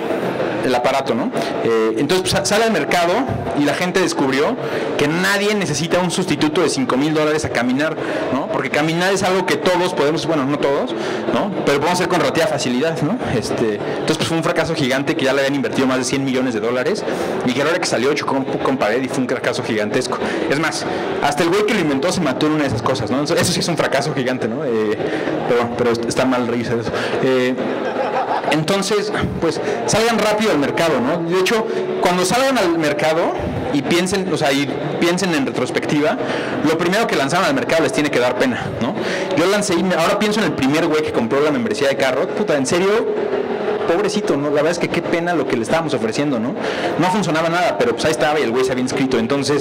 el aparato, ¿no? Eh, entonces pues, sale al mercado y la gente descubrió que nadie necesita un sustituto de cinco mil dólares a caminar, ¿no? Porque caminar es algo que todos podemos, bueno, no todos, ¿no? Pero podemos hacer con relativa facilidad, ¿no? Este, entonces pues fue un fracaso gigante que ya le habían invertido más de cien millones de dólares y que ahora que salió chocó con, con pared y fue un fracaso gigantesco. Es más, hasta el güey que lo inventó se mató en una de esas cosas, ¿no? Eso sí es un fracaso gigante, ¿no? Eh, pero, pero está mal reírse de eso. Eh, Entonces, pues salgan rápido al mercado, ¿no? De hecho, cuando salgan al mercado y piensen, o sea, y piensen en retrospectiva, lo primero que lanzaron al mercado les tiene que dar pena, ¿no? Yo lancé, ahora pienso en el primer güey que compró la membresía de Carrot, puta, en serio, pobrecito, ¿no? La verdad es que qué pena lo que le estábamos ofreciendo, ¿no? No funcionaba nada, pero pues ahí estaba y el güey se había inscrito, entonces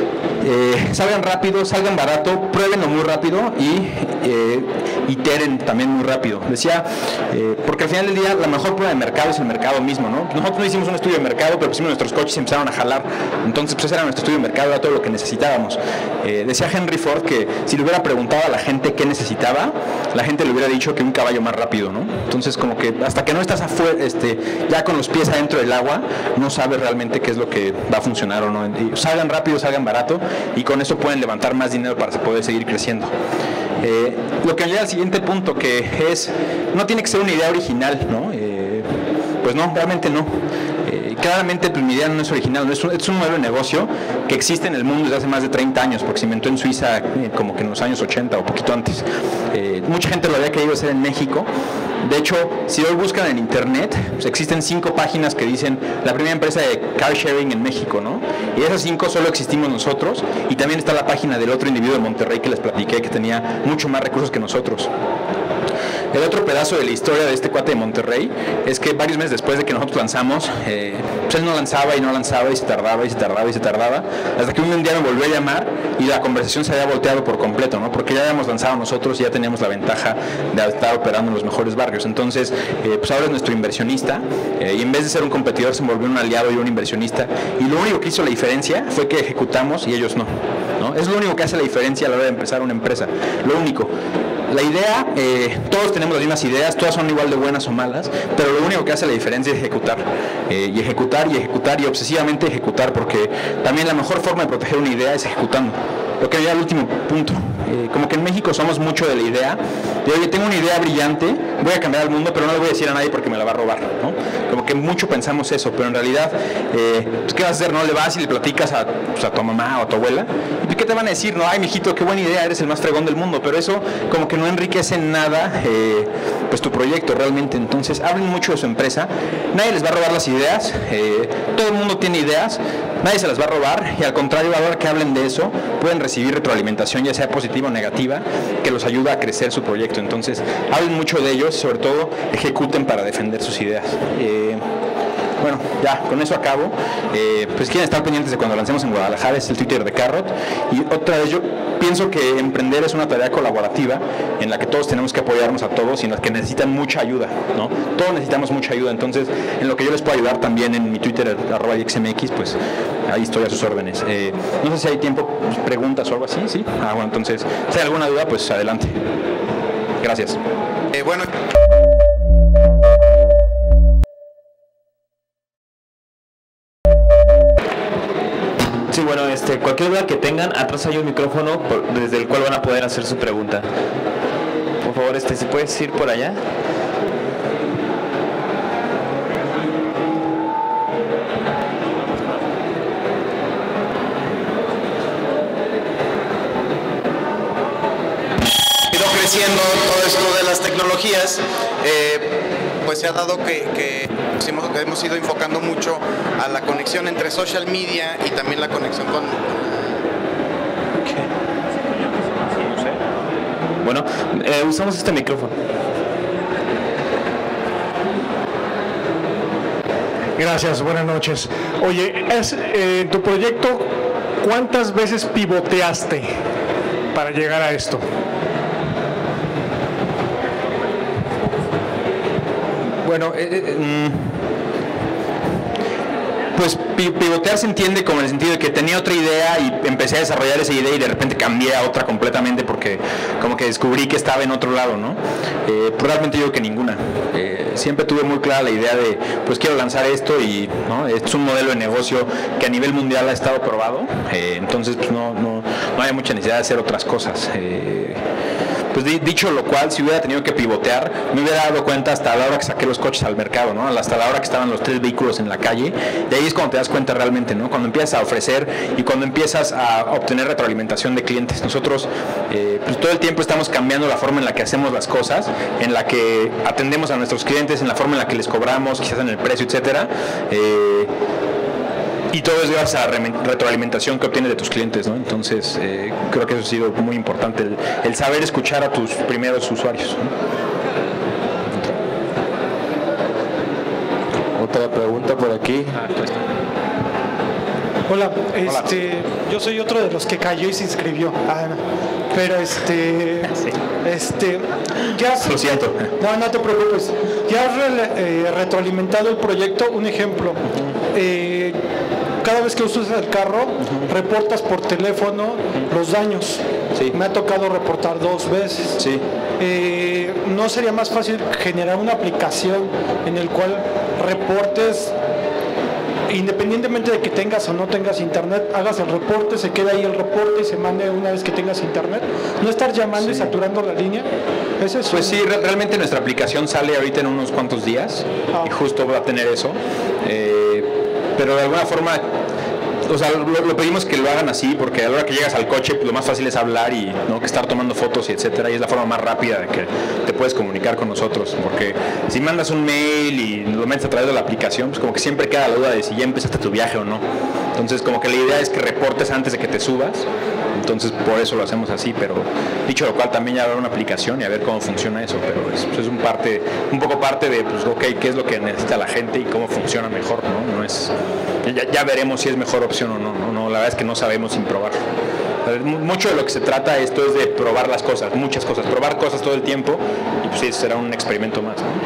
Eh, salgan rápido, salgan barato, pruébenlo muy rápido y eh, iteren también muy rápido. Decía, eh, porque al final del día la mejor prueba de mercado es el mercado mismo, ¿no? Nosotros no hicimos un estudio de mercado, pero pusimos nuestros coches y empezaron a jalar. Entonces, pues ese era nuestro estudio de mercado, era todo lo que necesitábamos. Eh, decía Henry Ford que si le hubiera preguntado a la gente qué necesitaba, la gente le hubiera dicho que un caballo más rápido, ¿no? Entonces, como que hasta que no estás afuera, este, ya con los pies adentro del agua, no sabes realmente qué es lo que va a funcionar o no. Y salgan rápido, salgan barato, y con eso pueden levantar más dinero para poder seguir creciendo. Eh, lo que me lleva al siguiente punto, que es, no tiene que ser una idea original, ¿no? Eh, pues no, realmente no. Eh, claramente pues, mi idea no es original, no es un, es un modelo de negocio que existe en el mundo desde hace más de treinta años, porque se inventó en Suiza eh, como que en los años ochenta o poquito antes. Eh, mucha gente lo había querido hacer en México. De hecho, si hoy buscan en internet, pues existen cinco páginas que dicen la primera empresa de car sharing en México, ¿no? Y de esas cinco solo existimos nosotros, y también está la página del otro individuo de Monterrey que les platiqué que tenía mucho más recursos que nosotros. El otro pedazo de la historia de este cuate de Monterrey es que varios meses después de que nosotros lanzamos, eh, pues él no lanzaba y no lanzaba y se tardaba y se tardaba y se tardaba, hasta que un día me volvió a llamar y la conversación se había volteado por completo, ¿no? Porque ya habíamos lanzado nosotros y ya teníamos la ventaja de estar operando en los mejores barrios. Entonces, eh, pues ahora es nuestro inversionista, eh, y en vez de ser un competidor se volvió un aliado y un inversionista, y lo único que hizo la diferencia fue que ejecutamos y ellos no, ¿no? Es lo único que hace la diferencia a la hora de empezar una empresa, lo único. La idea, eh, todos tenemos las mismas ideas, todas son igual de buenas o malas, pero lo único que hace la diferencia es ejecutar, eh, y ejecutar y ejecutar y obsesivamente ejecutar, porque también la mejor forma de proteger una idea es ejecutando. Lo que ya el último punto, eh, como que en México somos mucho de la idea, de oye, tengo una idea brillante, voy a cambiar el mundo, pero no le voy a decir a nadie porque me la va a robar, ¿no? Como que mucho pensamos eso, pero en realidad, eh, pues, ¿qué vas a hacer? No le vas y le platicas a, pues, a tu mamá o a tu abuela, ¿y qué te van a decir? No, ay, mijito, qué buena idea, eres el más fregón del mundo, pero eso como que no enriquece en nada, eh, pues tu proyecto realmente. Entonces, hablen mucho de su empresa, nadie les va a robar las ideas, eh, todo el mundo tiene ideas, nadie se las va a robar, y al contrario, a la hora que hablen de eso, pueden recibir retroalimentación, ya sea positiva o negativa, que los ayuda a crecer su proyecto. Entonces, hablen mucho de ellos y sobre todo ejecuten para defender sus ideas. Eh, bueno, ya, con eso acabo. Eh, pues quieren estar pendientes de cuando lancemos en Guadalajara, es el Twitter de Carrot. Y otra vez, yo pienso que emprender es una tarea colaborativa en la que todos tenemos que apoyarnos a todos y en la que necesitan mucha ayuda, ¿no? Todos necesitamos mucha ayuda, entonces en lo que yo les puedo ayudar también en mi Twitter, arroba xmx, pues ahí estoy a sus órdenes. Eh, no sé si hay tiempo, pues, preguntas o algo así, ¿sí? Ah, bueno, entonces, si hay alguna duda, pues adelante. Gracias. Eh, bueno... Sí, bueno, este, cualquier duda que tengan, atrás hay un micrófono por, desde el cual van a poder hacer su pregunta. Por favor, este, ¿se puede ir por allá? ido creciendo todo esto de las tecnologías, eh, pues se ha dado que, que pues hemos, hemos ido enfocando mucho a la conexión entre social media y también la conexión con... Bueno, eh, usamos este micrófono. Gracias, buenas noches. Oye, es, eh, en tu proyecto, ¿cuántas veces pivoteaste para llegar a esto? Bueno, eh, eh, pues pivotear se entiende como en el sentido de que tenía otra idea y empecé a desarrollar esa idea y de repente cambié a otra completamente porque como que descubrí que estaba en otro lado, ¿no? Eh, pues realmente yo creo que ninguna. Eh, siempre tuve muy clara la idea de, pues quiero lanzar esto y, ¿no? Esto es un modelo de negocio que a nivel mundial ha estado probado, eh, entonces pues no, no, no hay mucha necesidad de hacer otras cosas. Eh, Pues dicho lo cual, si hubiera tenido que pivotear, me hubiera dado cuenta hasta la hora que saqué los coches al mercado, ¿no? Hasta la hora que estaban los tres vehículos en la calle. De ahí es cuando te das cuenta realmente, ¿no? Cuando empiezas a ofrecer y cuando empiezas a obtener retroalimentación de clientes. Nosotros eh, pues todo el tiempo estamos cambiando la forma en la que hacemos las cosas, en la que atendemos a nuestros clientes, en la forma en la que les cobramos, quizás en el precio, etcétera. Eh, Y todo es gracias a la retroalimentación que obtienes de tus clientes, ¿no? Entonces, eh, creo que eso ha sido muy importante, el, el saber escuchar a tus primeros usuarios, ¿no? Otra pregunta por aquí. Ah, pues está. Hola, este, yo soy otro de los que cayó y se inscribió. Ah, no. Pero este, Sí. este, ya has- Lo siento. No, no te preocupes. Ya has re- eh, retroalimentado el proyecto. Un ejemplo. Eh, cada vez que usas el carro, reportas por teléfono los daños. Sí. Me ha tocado reportar dos veces. Sí. Eh, ¿no sería más fácil generar una aplicación en el cual reportes, independientemente de que tengas o no tengas internet, hagas el reporte, se queda ahí el reporte y se mande una vez que tengas internet? ¿No estar llamando y saturando la línea? ¿Es eso? Pues sí, re- realmente nuestra aplicación sale ahorita en unos cuantos días Ah. y justo va a tener eso. Eh, pero de alguna forma, o sea, lo, lo pedimos que lo hagan así porque a la hora que llegas al coche, pues lo más fácil es hablar y no que estar tomando fotos y etcétera, y es la forma más rápida de que te puedes comunicar con nosotros, porque si mandas un mail y lo metes a través de la aplicación, pues como que siempre queda la duda de si ya empezaste tu viaje o no. Entonces como que la idea es que reportes antes de que te subas. Entonces por eso lo hacemos así, pero dicho lo cual también ya habrá una aplicación y a ver cómo funciona eso, pero es, pues es un parte, un poco parte de, pues ok, qué es lo que necesita la gente y cómo funciona mejor, ¿no? No es, ya, ya veremos si es mejor opción o no, no, no, la verdad es que no sabemos sin probarlo. Mucho de lo que se trata esto es de probar las cosas, muchas cosas, probar cosas todo el tiempo y pues sí, será un experimento más, ¿no?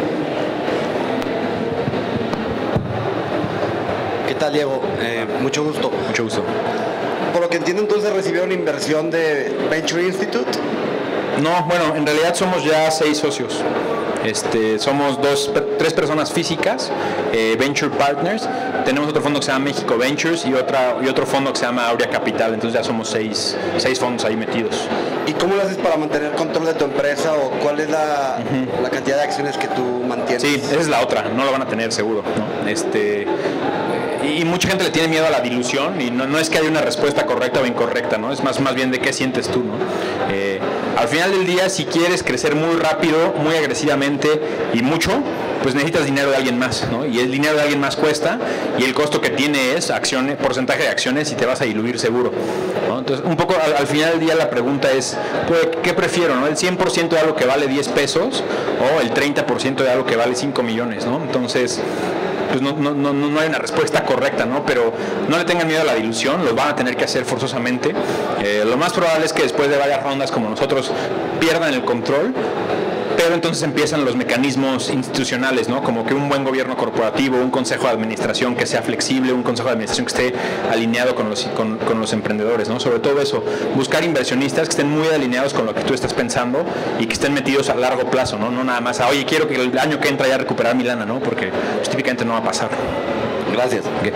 ¿Qué tal, Diego? Eh, mucho gusto. Mucho gusto. Por lo que entiendo, entonces recibieron inversión de Venture Institute. No, bueno, en realidad somos ya seis socios. Este, somos dos, tres personas físicas, eh, Venture Partners. Tenemos otro fondo que se llama México Ventures y, otra, y otro fondo que se llama Aurea Capital. Entonces ya somos seis, seis fondos ahí metidos. ¿Y cómo lo haces para mantener control de tu empresa o cuál es la, uh-huh. la cantidad de acciones que tú mantienes? Sí, esa es la otra, no lo van a tener seguro, ¿no? Este, y mucha gente le tiene miedo a la dilución y no, no es que haya una respuesta correcta o incorrecta, ¿no? Es más, más bien de qué sientes tú, ¿no? Eh, al final del día, si quieres crecer muy rápido, muy agresivamente y mucho, pues necesitas dinero de alguien más, ¿no? Y el dinero de alguien más cuesta y el costo que tiene es acciones, porcentaje de acciones y te vas a diluir seguro, ¿no? Entonces, un poco al, al final del día la pregunta es, pues, ¿qué prefiero, no? ¿El cien por ciento de algo que vale diez pesos o el treinta por ciento de algo que vale cinco millones, ¿no? Entonces, pues no, no, no, no hay una respuesta correcta, ¿no? Pero no le tengan miedo a la dilución, lo van a tener que hacer forzosamente. Eh, lo más probable es que después de varias rondas como nosotros pierdan el control, pero entonces empiezan los mecanismos institucionales, ¿no? Como que un buen gobierno corporativo, un consejo de administración que sea flexible, un consejo de administración que esté alineado con los, con, con los emprendedores, ¿no? Sobre todo eso, buscar inversionistas que estén muy alineados con lo que tú estás pensando y que estén metidos a largo plazo, ¿no? No nada más a, oye, quiero que el año que entra ya recuperar mi lana, ¿no? Porque pues, típicamente no va a pasar. Gracias. Okay.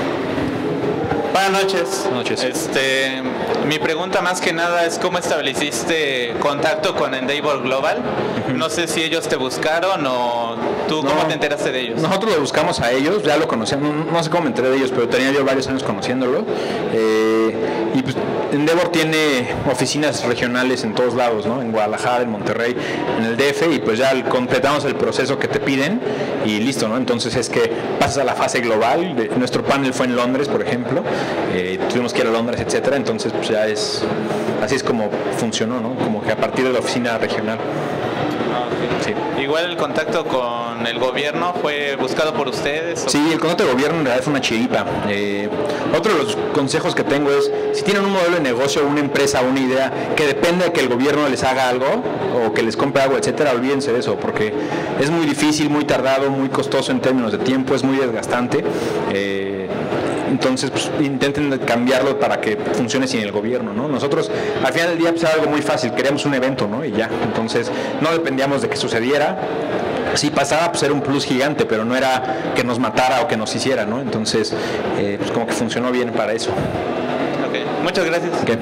Buenas noches. Buenas noches. Este, mi pregunta más que nada es cómo estableciste contacto con Endeavor Global. Uh-huh. No sé si ellos te buscaron o tú cómo no, te enteraste de ellos. Nosotros lo buscamos a ellos, ya lo conocíamos, no, no sé cómo me enteré de ellos, pero tenía yo varios años conociéndolo. Eh, y pues Endeavor tiene oficinas regionales en todos lados, ¿no? En Guadalajara, en Monterrey, en el D F, y pues ya completamos el proceso que te piden y listo, ¿no? Entonces es que pasas a la fase global. De, nuestro panel fue en Londres, por ejemplo. Eh, tuvimos que ir a Londres, etcétera, entonces pues ya es así es como funcionó, ¿no? Como que a partir de la oficina regional. Okay. Sí. Igual el contacto con el gobierno fue buscado por ustedes. ¿O? Sí, el contacto de gobierno en realidad fue una chiripa. Eh, otro de los consejos que tengo es, si tienen un modelo de negocio, una empresa, una idea que depende de que el gobierno les haga algo o que les compre algo, etcétera, olvídense de eso, porque es muy difícil, muy tardado, muy costoso en términos de tiempo, es muy desgastante. Eh, Entonces, pues, intenten cambiarlo para que funcione sin el gobierno, ¿no? Nosotros, al final del día, pues, era algo muy fácil, queríamos un evento, ¿no? Y ya, entonces, no dependíamos de que sucediera. Si pasaba, pues era un plus gigante, pero no era que nos matara o que nos hiciera, ¿no? Entonces, eh, pues como que funcionó bien para eso. Ok, muchas gracias. Okay.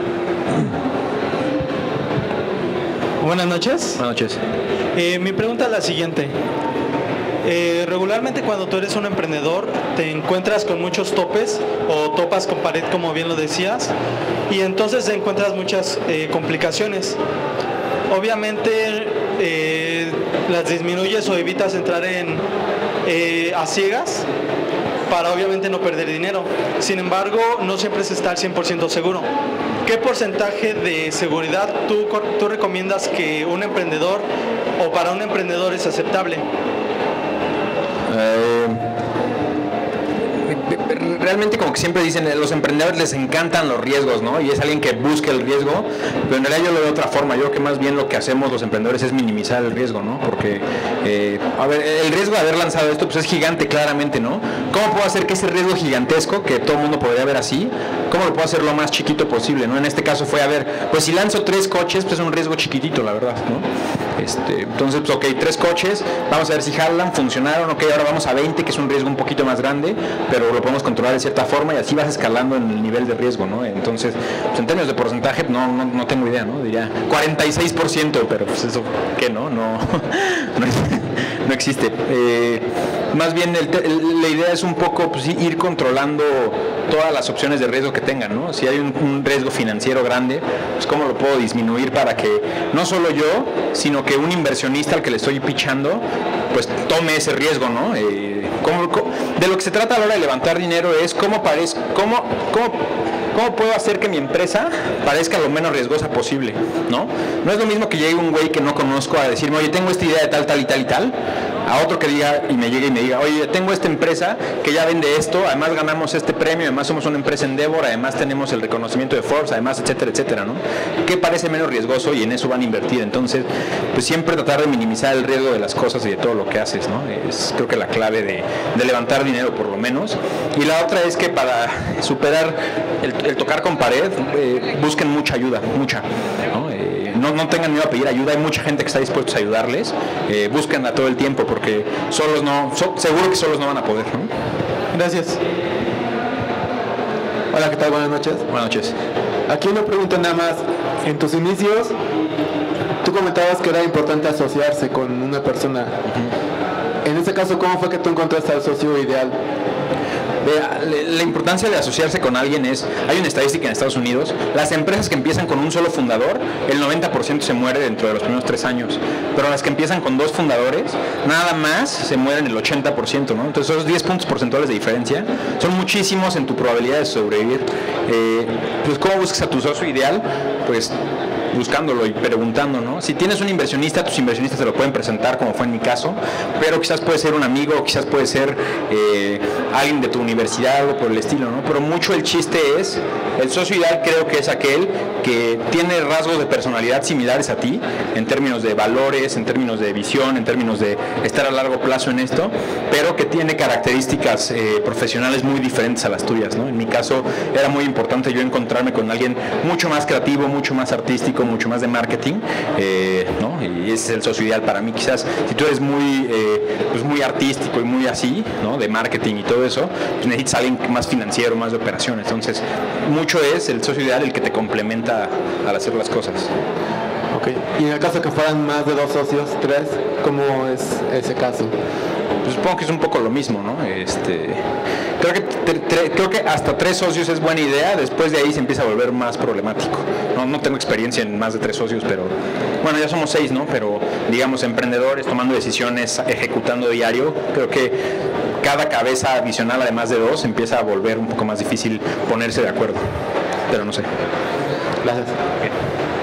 Buenas noches. Buenas noches. Eh, mi pregunta es la siguiente. Eh, regularmente cuando tú eres un emprendedor te encuentras con muchos topes o topas con pared, como bien lo decías, y entonces encuentras muchas eh, complicaciones. Obviamente eh, las disminuyes o evitas entrar en eh, a ciegas para obviamente no perder dinero. Sin embargo, no siempre se está al cien por ciento seguro. ¿Qué porcentaje de seguridad tú, tú recomiendas que un emprendedor o para un emprendedor es aceptable? Eh, realmente, como que siempre dicen, los emprendedores les encantan los riesgos, ¿no? Y es alguien que busca el riesgo, pero en realidad yo lo veo de otra forma. Yo creo que más bien lo que hacemos los emprendedores es minimizar el riesgo, ¿no? Porque, eh, a ver, el riesgo de haber lanzado esto pues es gigante, claramente, ¿no? ¿Cómo puedo hacer que ese riesgo gigantesco, que todo el mundo podría ver así, cómo lo puedo hacer lo más chiquito posible, ¿no? En este caso fue, a ver, pues si lanzo tres coches, pues es un riesgo chiquitito, la verdad, ¿no? Este, entonces, pues ok, tres coches, vamos a ver si jalan, funcionaron, ok, ahora vamos a veinte, que es un riesgo un poquito más grande, pero lo podemos controlar de cierta forma y así vas escalando en el nivel de riesgo, ¿no? Entonces, pues en términos de porcentaje, no, no, no tengo idea, ¿no? Diría cuarenta y seis por ciento, pero pues eso, ¿qué, no? No, no, no existe. Eh, más bien, el, el, la idea es un poco pues, ir controlando todas las opciones de riesgo que tengan, ¿no? Si hay un, un riesgo financiero grande, pues cómo lo puedo disminuir para que no solo yo, sino que un inversionista al que le estoy pitchando, pues tome ese riesgo, ¿no? Eh, ¿cómo, cómo, de lo que se trata a la hora de levantar dinero es cómo parece, cómo, cómo ¿cómo puedo hacer que mi empresa parezca lo menos riesgosa posible? ¿No? No es lo mismo que llegue un güey que no conozco a decirme, oye, tengo esta idea de tal, tal y tal y tal, a otro que diga y me llegue y me diga, oye, tengo esta empresa que ya vende esto, además ganamos este premio, además somos una empresa Endeavor, además tenemos el reconocimiento de Forbes, además, etcétera, etcétera, ¿no? ¿Qué parece menos riesgoso? Y en eso van a invertir. Entonces, pues siempre tratar de minimizar el riesgo de las cosas y de todo lo que haces, ¿no? Es creo que la clave de, de levantar dinero por lo menos. Y la otra es que para superar el, el tocar con pared, eh, busquen mucha ayuda, mucha, ¿no? Eh, No, no tengan miedo a pedir ayuda, hay mucha gente que está dispuesta a ayudarles, eh, búsquenla todo el tiempo porque solos no, so, seguro que solos no van a poder, ¿no? Gracias. Hola, ¿qué tal? Buenas noches. Buenas noches. Aquí una pregunta nada más. En tus inicios, tú comentabas que era importante asociarse con una persona. Uh-huh. En este caso, ¿cómo fue que tú encontraste al socio ideal? Vea, la importancia de asociarse con alguien es, hay una estadística en Estados Unidos, las empresas que empiezan con un solo fundador, el noventa por ciento se muere dentro de los primeros tres años, pero las que empiezan con dos fundadores, nada más se mueren el ochenta por ciento, ¿no? Entonces esos diez puntos porcentuales de diferencia son muchísimos en tu probabilidad de sobrevivir. Eh, pues ¿cómo buscas a tu socio ideal? Pues buscándolo y preguntando, ¿no? Si tienes un inversionista, tus inversionistas te lo pueden presentar, como fue en mi caso, pero quizás puede ser un amigo, quizás puede ser eh, alguien de tu universidad, algo por el estilo, ¿no? Pero mucho el chiste es, el socio ideal creo que es aquel que tiene rasgos de personalidad similares a ti, en términos de valores, en términos de visión, en términos de estar a largo plazo en esto, pero que tiene características eh, profesionales muy diferentes a las tuyas, ¿no? En mi caso era muy importante yo encontrarme con alguien mucho más creativo, mucho más artístico, mucho más de marketing, eh, ¿no? Y ese es el socio ideal para mí. Quizás si tú eres muy, eh, pues muy artístico y muy así, ¿no? De marketing y todo eso, pues necesitas a alguien más financiero, más de operaciones. Entonces, mucho es el socio ideal el que te complementa al hacer las cosas. Ok. Y en el caso que fueran más de dos socios, tres, ¿cómo es ese caso? Pues supongo que es un poco lo mismo, ¿no? Este, creo que tre, tre, creo que hasta tres socios es buena idea, después de ahí se empieza a volver más problemático. No, no tengo experiencia en más de tres socios, pero bueno, ya somos seis, ¿no? Pero digamos, emprendedores tomando decisiones, ejecutando diario, creo que cada cabeza adicional, además de dos, empieza a volver un poco más difícil ponerse de acuerdo. Pero no sé. Gracias. Bien.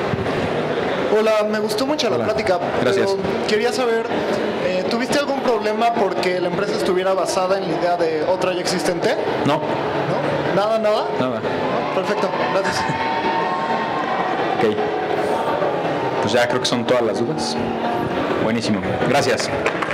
Hola, me gustó mucho la Hola. plática. Gracias. Pero quería saber, eh, ¿tuviste algún problema porque la empresa estuviera basada en la idea de otra ya existente? No. ¿No? ¿Nada, nada? Nada. No, perfecto, gracias. Ok. Pues ya creo que son todas las dudas. Buenísimo. Gracias.